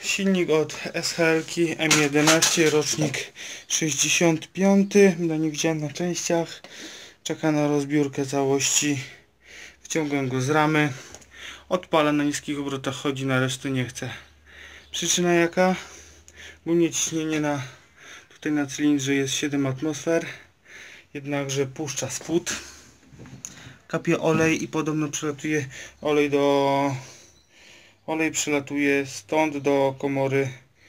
Silnik od SHL-ki M11, rocznik 65. No nie widziałem na częściach. Czeka na rozbiórkę całości. Wciągam go z ramy. Odpala na niskich obrotach, chodzi, na resztę nie chce. Przyczyna jaka? Głównie ciśnienie tutaj na cylindrze jest 7 atmosfer. Jednakże puszcza spód. Kapie olej i podobno przelatuje olej przelatuje stąd do komory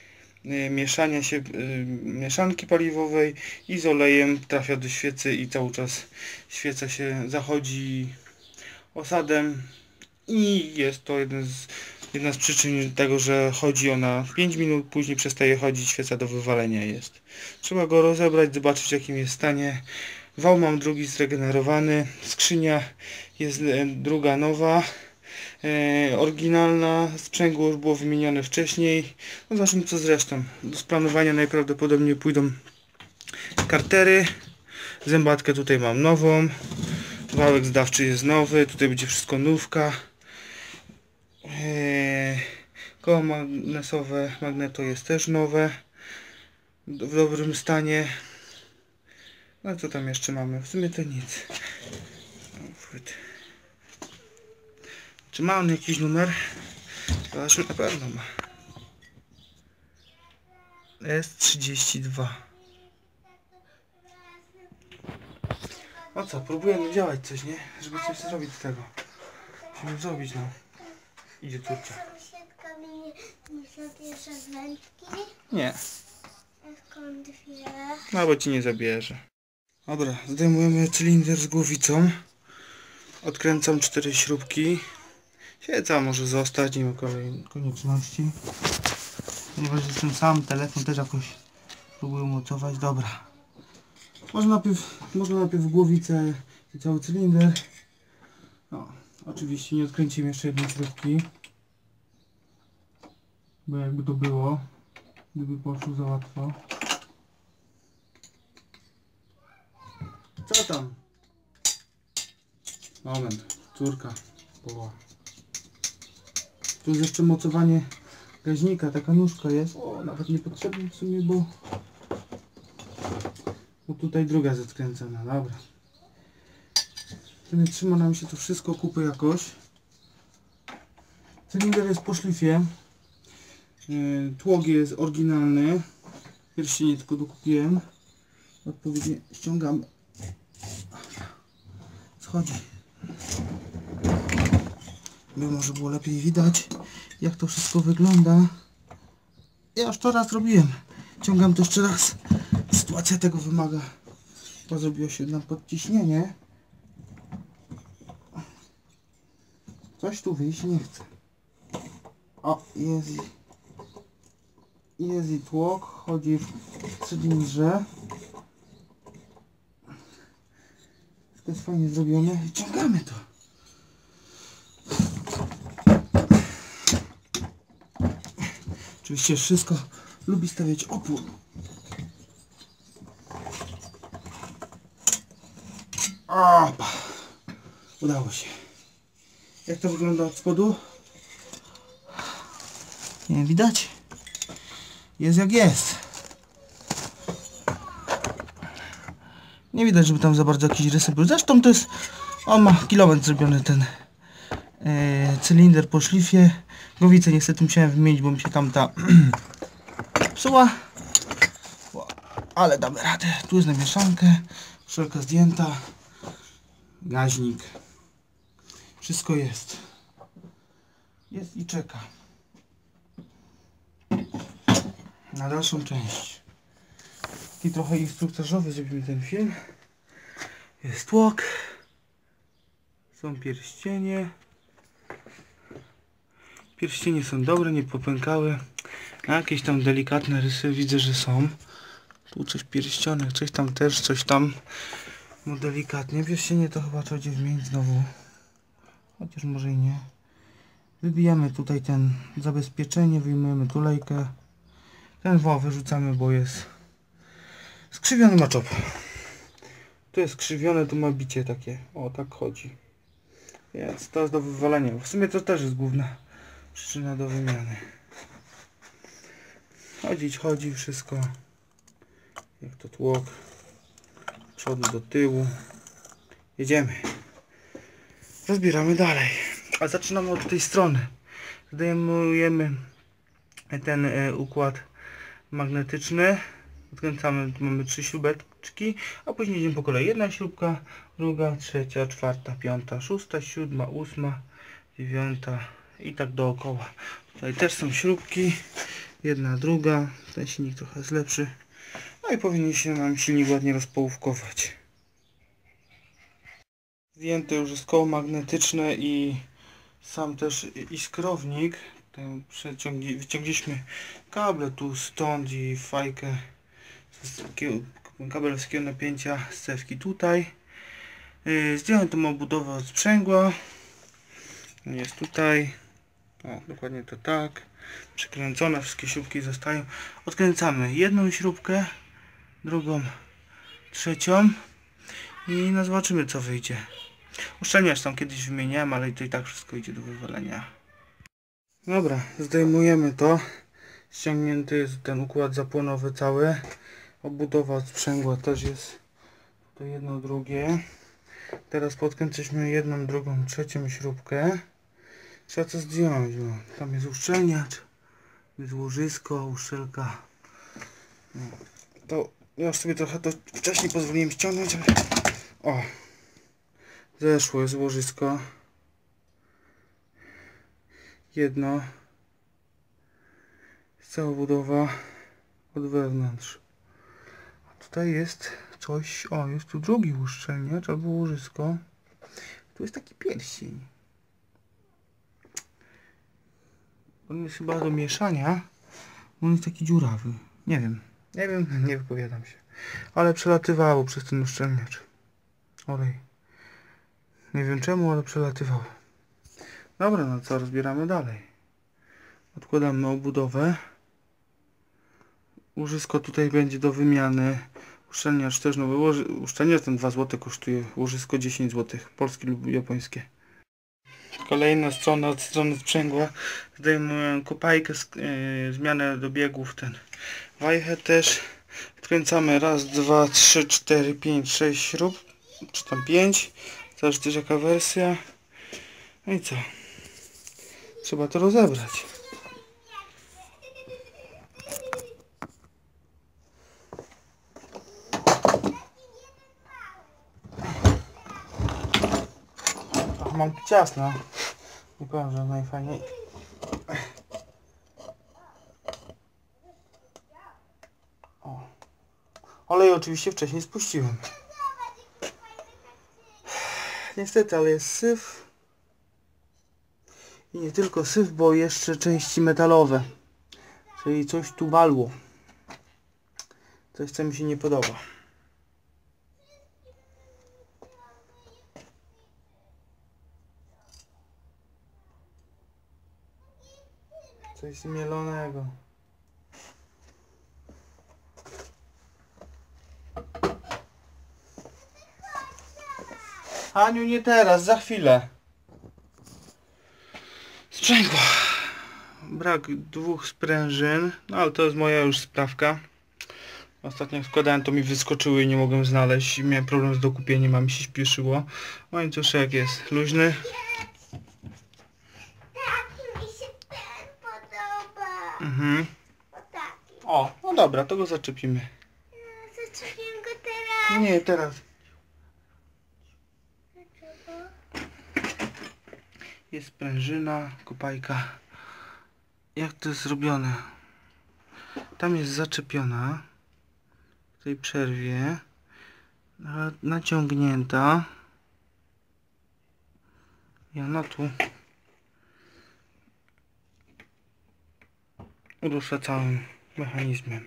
mieszanki paliwowej i z olejem trafia do świecy i cały czas świeca się zachodzi osadem i jest to jedna z przyczyn tego, że chodzi ona 5 minut, później przestaje chodzić, świeca do wywalenia jest. Trzeba go rozebrać, zobaczyć w jakim jest stanie. Wał mam drugi zregenerowany, skrzynia jest druga nowa, oryginalna, sprzęgło już było wymienione wcześniej. No zobaczymy co z resztą. Do splanowania najprawdopodobniej pójdą kartery, zębatkę tutaj mam nową, wałek zdawczy jest nowy, tutaj będzie wszystko nówka. Koło magneto jest też nowe, w dobrym stanie. No co tam jeszcze mamy? W sumie to nic. Czy ma on jakiś numer? Zobaczmy, na pewno ma. S32. No co, próbujemy działać coś, nie? Żeby coś zrobić z tego. Musimy zrobić, no. Idzie turcia. Nie zabierze wędki? Nie. Skąd wie? No bo ci nie zabierze. Dobra, zdejmujemy cylinder z głowicą. Odkręcam 4 śrubki. Sieca może zostać, nie ma konieczności. Ponieważ jestem sam, telefon też jakoś próbuję umocować. Dobra. Można najpierw głowicę i cały cylinder. No, oczywiście nie odkręcimy jeszcze jednej śrubki. Bo jakby to było, gdyby poszło za łatwo. Co tam? Moment, córka woła. Tu jest jeszcze mocowanie gaźnika, taka nóżka jest. O, nawet niepotrzebna w sumie, bo tutaj druga jest odkręcona, dobra. W sumie trzyma nam się to wszystko kupy jakoś. Cylinder jest po szlifie. Tłok jest oryginalny. Pierścienie tylko dokupiłem. Odpowiednio ściągamy. Schodzi. By może było lepiej widać, jak to wszystko wygląda. Ja już to raz robiłem. Ciągam to jeszcze raz. Sytuacja tego wymaga. To zrobiło się nam podciśnienie. Coś tu wyjść nie chce. O, jest i tłok. Chodzi w cylindrze. To jest fajnie zrobione. Ciągamy to. Oczywiście wszystko lubi stawiać opór. Opa. Udało się. Jak to wygląda od spodu? Nie wiem, widać? Jest jak jest. Nie widać, żeby tam za bardzo jakieś rysy były. Zresztą to jest... On ma kilometr zrobiony ten cylinder po szlifie. Głowicę niestety musiałem wymienić, bo mi się tamta psuła. Ale damy radę. Tu jest na mieszankę. Wszelka zdjęta. Gaźnik. Wszystko jest. Jest i czeka na dalszą część. Taki trochę instruktażowy zrobimy ten film. Jest tłok. Są pierścienie. Pierścienie są dobre, nie popękały. A jakieś tam delikatne rysy widzę, że są. Tu coś pierścionek, coś tam też, coś tam. No delikatnie. Pierścienie to chyba trzeba będzie wymienić znowu. Chociaż może i nie. Wybijamy tutaj ten zabezpieczenie, wyjmujemy tulejkę. Ten wał wyrzucamy, bo jest skrzywiony maczop. Tu jest skrzywione, tu ma bicie takie. O, tak chodzi. Więc to jest do wywalenia. W sumie to też jest główna przyczyna do wymiany. Chodzi wszystko. Jak to tłok. Z przodu do tyłu. Jedziemy. Rozbieramy dalej. A zaczynamy od tej strony. Zdejmujemy ten układ magnetyczny. Odkręcamy, mamy 3 śrubeczki, a później idziemy po kolei. Jedna śrubka, druga, trzecia, czwarta, piąta, szósta, siódma, ósma, dziewiąta i tak dookoła. Tutaj też są śrubki. Jedna, druga. Ten silnik trochę jest lepszy. No i powinien się nam silnik ładnie rozpołówkować. Zdjęte już jest koło magnetyczne i sam też iskrownik. Wyciągnęliśmy kable tu stąd i fajkę, kabel wysokiego napięcia z cewki tutaj. Zdjąłem tą obudowę od sprzęgła. Jest tutaj. O, dokładnie to tak. Przykręcone, wszystkie śrubki zostają. Odkręcamy jedną śrubkę, drugą, trzecią i no zobaczymy, co wyjdzie. Uszczelniacz tam kiedyś wymieniałem, ale to i tak wszystko idzie do wywalenia. Dobra, zdejmujemy to. Ściągnięty jest ten układ zapłonowy cały. Obudowa od sprzęgła też jest. To jedno, drugie. Teraz podkręciliśmy jedną, drugą, trzecią śrubkę. Trzeba to zdjąć. No. Tam jest uszczelniacz. Jest łożysko, uszczelka. No. To ja już sobie trochę to wcześniej pozwoliłem ściągnąć, ale... O! Zeszło, jest łożysko. Jedno. Cała budowa od wewnątrz. A tutaj jest coś, o, jest tu drugi uszczelniacz albo łożysko. Tu jest taki pierścień. On jest chyba do mieszania. On jest taki dziurawy. Nie wiem, nie wypowiadam się. Ale przelatywało przez ten uszczelniacz. Olej. Nie wiem czemu, ale przelatywało. Dobra, no co, rozbieramy dalej. Odkładamy obudowę. Łożysko tutaj będzie do wymiany. Uszczelniacz też nowy. Uszczelniacz ten 2 zł kosztuje. Łożysko 10 zł. Polskie lub japońskie. Kolejna strona od strony sprzęgła. Zdejmuję kopajkę, zmianę do biegów. Ten wajchę też. Odkręcamy raz, 2, 3, 4, 5, 6 śrub. Czy tam 5. Zależy też jaka wersja. No i co? Trzeba to rozebrać. Ach, mam tu ciasno. Nie powiem, że najfajniej. O. Olej oczywiście wcześniej spuściłem. Niestety, ale jest syf. I nie tylko syf, bo jeszcze części metalowe. Czyli coś tu balło. Coś, co mi się nie podoba. Coś zmielonego. Aniu, nie teraz, za chwilę. Sprzęgło. Brak 2 sprężyn, no ale to jest moja już sprawka. Ostatnio jak składałem, to mi wyskoczyły i nie mogłem znaleźć. Miałem problem z dokupieniem, a mi się śpieszyło. Łańcuszek jest luźny. Tak, mi się ten podoba. Mhm. O taki. O, no dobra, to go zaczepimy. Zaczepię go teraz. Nie, teraz. Dlaczego? Jest sprężyna, kopajka. Jak to jest zrobione? Tam jest zaczepiona. W tej przerwie. Naciągnięta. I ona tu rusza całym mechanizmem.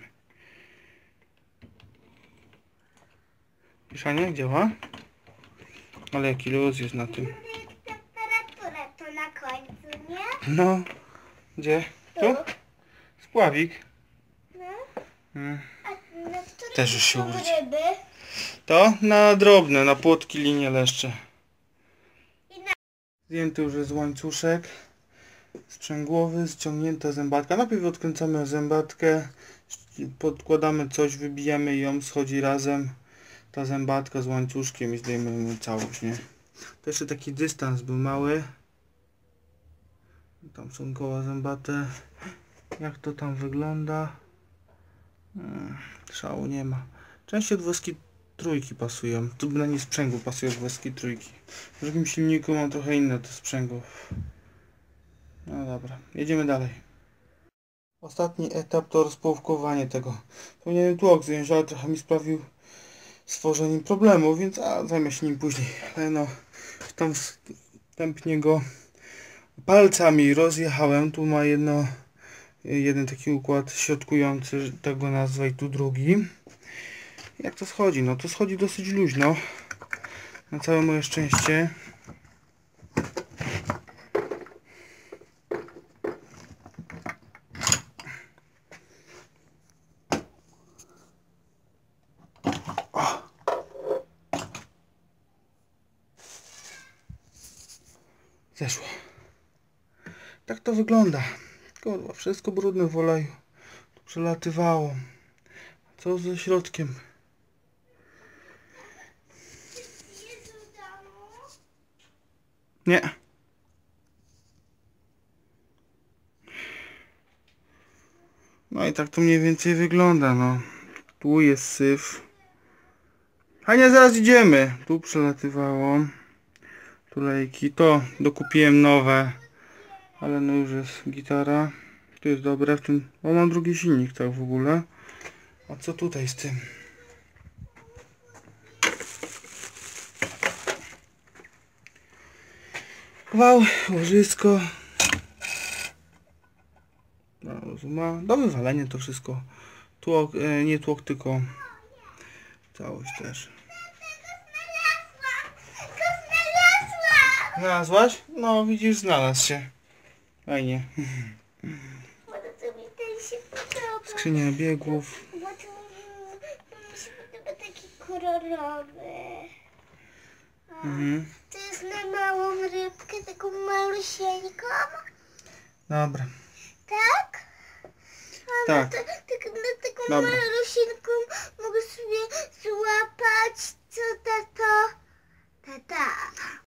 Wiesz, Ania, jak działa? Ale jaki luz jest na tym. Temperatura to na końcu, nie? No, gdzie? Tu? Spławik. No. Mm. A na którym Też już się są uwróci. ryby? To na drobne, na płotki, linie leszcze. I na... Zdjęty już jest łańcuszek. sprzęgłowy, ściągnięta zębatka. Najpierw odkręcamy zębatkę, podkładamy coś, wybijamy ją, schodzi razem ta zębatka z łańcuszkiem i zdejmujemy całość, nie? To jeszcze taki dystans był mały. Tam są koła zębate. Jak to tam wygląda? Szału nie ma. Częściej od włoskiej trójki pasują. Tu na nie sprzęgło pasuje od włoskiej trójki. W drugim silniku mam trochę inne to sprzęgło. No dobra, jedziemy dalej. Ostatni etap to rozpołówkowanie tego. Powinienem tłok zdjąć, ale trochę mi sprawił stworzeniem problemu, więc zajmę się nim później. Ale no, tam wstępnie go palcami rozjechałem. Tu ma jeden taki układ środkujący, tak go nazwę, i tu drugi. Jak to schodzi? No to schodzi dosyć luźno. Na całe moje szczęście. Zeszło. Tak to wygląda. Kurwa, wszystko brudne w oleju. Tu przelatywało. Co ze środkiem? Jest w domu? Nie. No i tak to mniej więcej wygląda, no. Tu jest syf. Hania, zaraz idziemy. Tu przelatywało. Tulejki. To dokupiłem nowe. Ale no już jest gitara. Tu jest dobre w tym. O, mam drugi silnik tak w ogóle. A co tutaj z tym? Wał, łożysko. No, rozumiem. Do wywalenia to wszystko. Tłok, nie tłok, tylko całość też. Znalazłaś? No widzisz, znalazł się. Fajnie. Może to mi ten się podoba. Skrzynia biegów. Bo to mi się podoba taki kolorowy. To jest na małą rybkę, taką malusieńką. Dobra. Tak? A Tak. No to, tak, na taką Dobra. malusieńką mogę sobie złapać. Co tato? Tata.